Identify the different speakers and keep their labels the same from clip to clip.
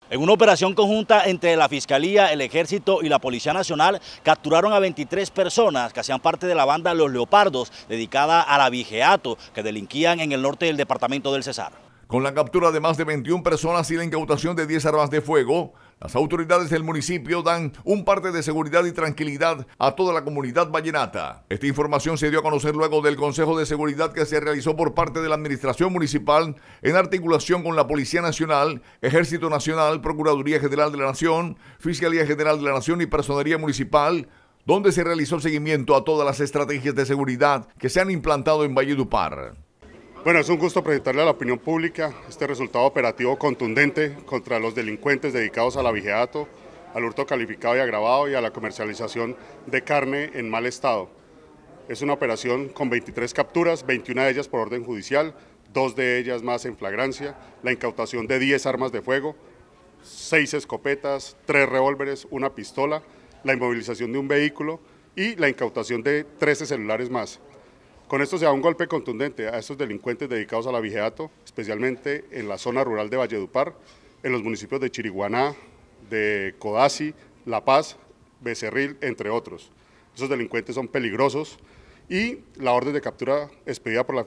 Speaker 1: En una operación conjunta entre la Fiscalía, el Ejército y la Policía Nacional, capturaron a 23 personas que hacían parte de la banda Los Leopardos, dedicada al abigeato, que delinquían en el norte del departamento del Cesar.
Speaker 2: Con la captura de más de 21 personas y la incautación de 10 armas de fuego, las autoridades del municipio dan un parte de seguridad y tranquilidad a toda la comunidad vallenata. Esta información se dio a conocer luego del Consejo de Seguridad que se realizó por parte de la Administración Municipal en articulación con la Policía Nacional, Ejército Nacional, Procuraduría General de la Nación, Fiscalía General de la Nación y Personería Municipal, donde se realizó seguimiento a todas las estrategias de seguridad que se han implantado en Valledupar.
Speaker 3: Bueno, es un gusto presentarle a la opinión pública este resultado operativo contundente contra los delincuentes dedicados al abigeato, al hurto calificado y agravado y a la comercialización de carne en mal estado. Es una operación con 23 capturas, 21 de ellas por orden judicial, 2 de ellas más en flagrancia, la incautación de 10 armas de fuego, 6 escopetas, 3 revólveres, 1 pistola, la inmovilización de un vehículo y la incautación de 13 celulares más. Con esto se da un golpe contundente a estos delincuentes dedicados al abigeato, especialmente en la zona rural de Valledupar, en los municipios de Chiriguaná, de Codazzi, La Paz, Becerril, entre otros. Esos delincuentes son peligrosos y la orden de captura expedida por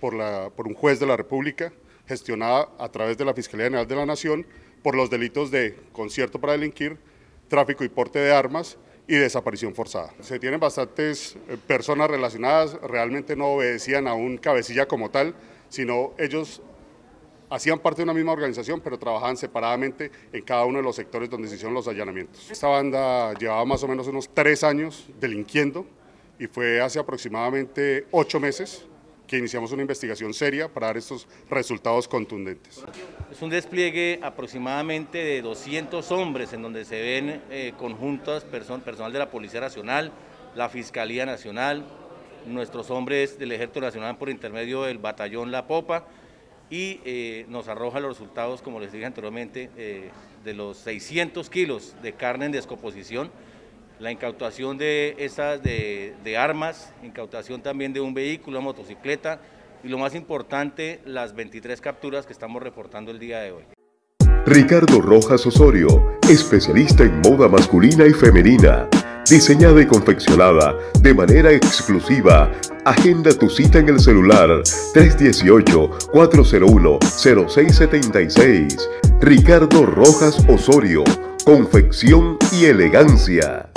Speaker 3: un juez de la República, gestionada a través de la Fiscalía General de la Nación, por los delitos de concierto para delinquir, tráfico y porte de armas, y desaparición forzada. Se tienen bastantes personas relacionadas, realmente no obedecían a un cabecilla como tal, sino ellos hacían parte de una misma organización, pero trabajaban separadamente en cada uno de los sectores donde se hicieron los allanamientos. Esta banda llevaba más o menos unos 3 años delinquiendo y fue hace aproximadamente 8 meses que iniciamos una investigación seria para dar estos resultados contundentes.
Speaker 4: Es un despliegue aproximadamente de 200 hombres en donde se ven conjuntos, personal de la Policía Nacional, la Fiscalía Nacional, nuestros hombres del Ejército Nacional por intermedio del Batallón La Popa y nos arroja los resultados, como les dije anteriormente, de los 600 kilos de carne en descomposición, la incautación de armas, incautación también de un vehículo, una motocicleta y lo más importante, las 23 capturas que estamos reportando el día de hoy.
Speaker 5: Ricardo Rojas Osorio, especialista en moda masculina y femenina, diseñada y confeccionada de manera exclusiva. Agenda tu cita en el celular 318-401-0676. Ricardo Rojas Osorio, confección y elegancia.